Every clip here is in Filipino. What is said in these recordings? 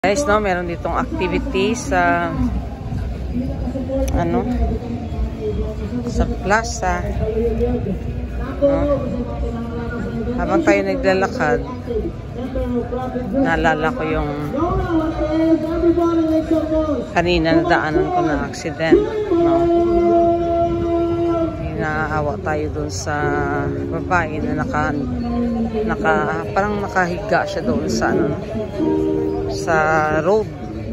Guys, no, meron ditong activity sa sa plaza. Habang tayo naglalakad, naalala ko yung kanina na daanan ko na accident, no? Inaawa tayo dun sa babae na parang nakahiga siya doon sa sa road.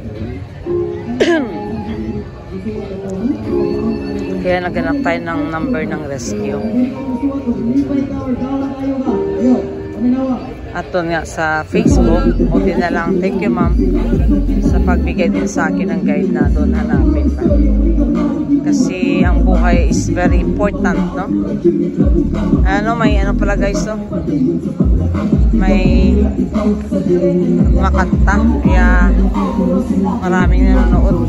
Kaya naganap tayo ng number ng rescue. At doon nga sa Facebook, buti na lang, thank you ma'am sa pagbigay din sa akin ng guide na doon hanapin pa. Kasi ang buhay is very important, no? May pala guys, no? May makanta, kaya maraming nanonood.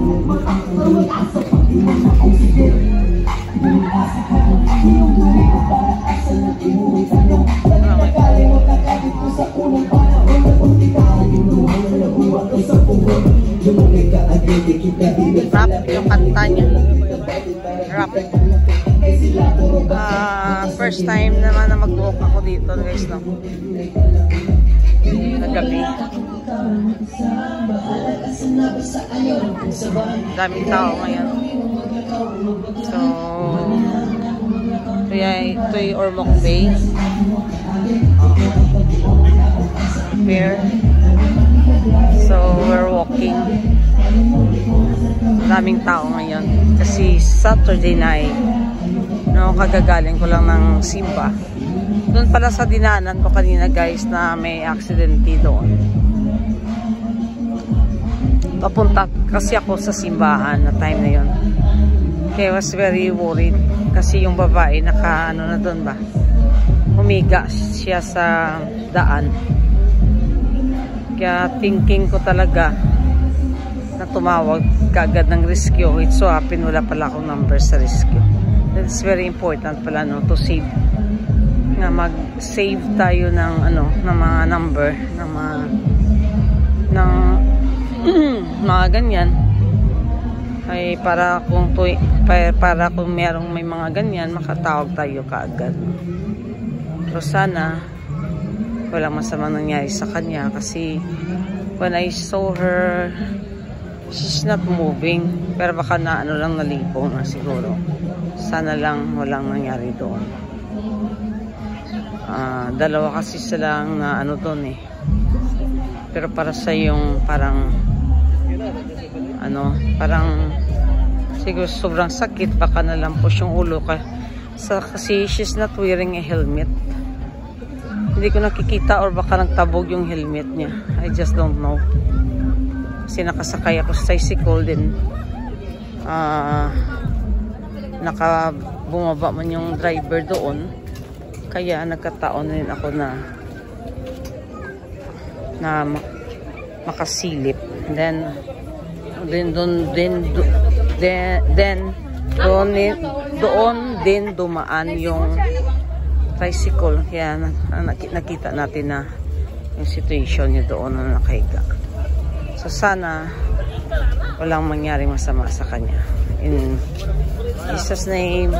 Rap yung kanta niya. Rap. First time naman na mag-walk ako dito guys, no? Nagabi. Daming tao ngayon. So ito yung Ormoc Bay Fair. So we're walking. Daming tao ngayon kasi Saturday night, no? Kagagaling ko lang ng simba. Doon pala sa dinaanan ko kanina guys na may aksidente doon. Papunta kasi ako sa simbahan na time na yon. Kaya I was very worried kasi yung babae na doon ba, humiga siya sa daan. Kaya thinking ko talaga na tumawag kaagad ng rescue. It so happen wala pala akong number sa rescue. That's very important pala, no, to save, na mag-save tayo ng ng mga number ng mga ganyan, ay para kung may mga ganyan, makatawag tayo kaagad. Pero sana walang masamang nangyari sa kanya kasi when I saw her, she's not moving. Pero baka lang nalipong na siguro. Sana lang walang nangyari doon. Dalawa kasi silang na doon eh. Pero para sa yung parang siguro sobrang sakit, baka nalampos yung ulo kasi she's not wearing a helmet. Hindi ko nakikita or baka nagtabog yung helmet niya. I just don't know. Kasi nakasakay ako sa tricycle din. Bumaba man yung driver doon. Kaya nagkataon din ako na makasilip. Then doon din dumaan yung tricycle. Kaya nakita natin na yung situation niya doon na nakahiga. So sana walang mangyaring masama sa kanya. In Jesus' name,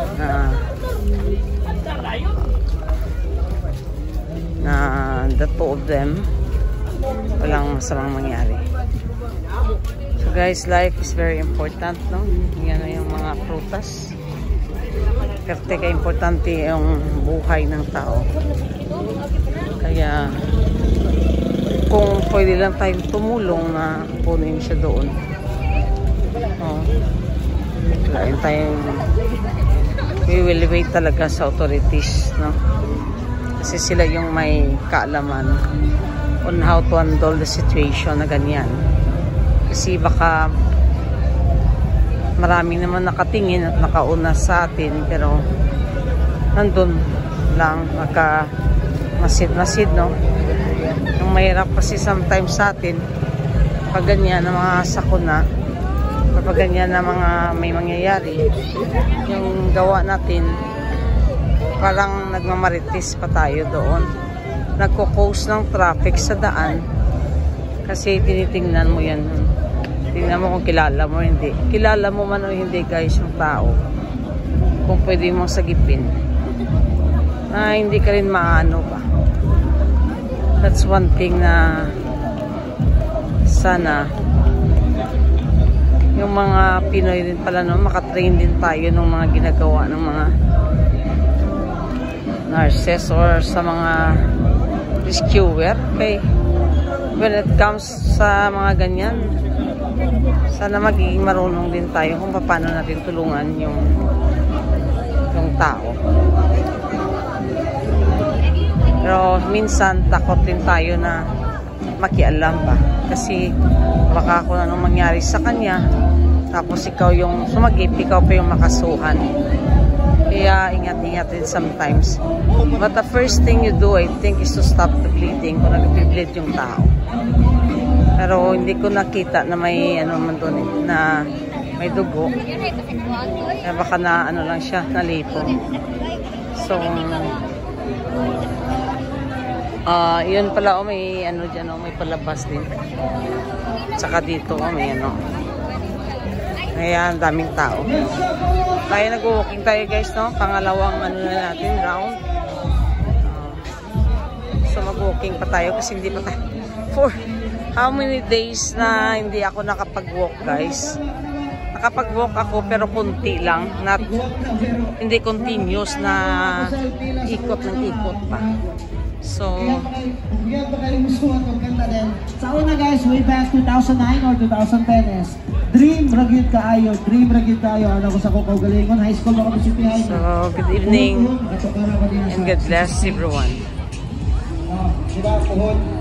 na the two of them, walang masamang mangyari. So guys, life is very important, no? Yan na yung mga prutas. Kaya importante yung buhay ng tao. Kaya kung pwede lang tayong tumulong na punin siya doon. Kaya tayong we will wait talaga sa authorities, no? Kasi sila yung may kaalaman on how to handle the situation na ganyan. Kasi baka maraming naman nakatingin at nakauna sa atin, pero nandun lang masid, no? Yung mahirap kasi sometimes sa atin pag ganyan na mga sakuna, kapag ganyan na may mangyayari, yung gawa natin parang nagmamaritis pa tayo doon. Nagko-cause ng traffic sa daan Kasi tinitingnan mo yan. Tingnan mo kung kilala mo o hindi. Kilala mo man o hindi guys yung tao. Kung pwede mong sagipin. Na hindi ka rin maano pa. That's one thing na sana yung mga Pinoy din pala no, makatrain din tayo ng mga ginagawa ng mga nurses or sa mga rescuer. Okay. When it comes sa mga ganyan, sana magiging marunong din tayo kung paano natin tulungan yung tao. Pero minsan takot din tayo na makialam ba. Kasi baka kung anong mangyari sa kanya, tapos ikaw yung sumagip, ikaw pa yung makasuhan. Kaya ingat-ingat din sometimes. But the first thing you do, I think, is to stop the bleeding kung nag-bleed yung tao. Pero hindi ko nakita na may ano man doon eh, na may dugo. Kaya baka na ano lang siya, nalipo. So, yun pala oh, may ano dyan oh, may palabas din. Tsaka dito oh, may ano. Kaya ang daming tao. Tayo nag-walking tayo guys, no? Pangalawang ano na natin, round. So mag-walking pa tayo kasi hindi pa tayo. For how many days na hindi ako nakapag-walk guys? Nakapag-walk ako pero kunti lang. Not, hindi continuous na ikot ng ikot pa. So, sa una guys, way back 2009 or 2010 is Dream Ragyud Kaayo. Dream Ragyud Kaayo. Ano ko sa Kukaugalingon High School ako sa City High. So, good evening and God bless everyone. Diba, puhod.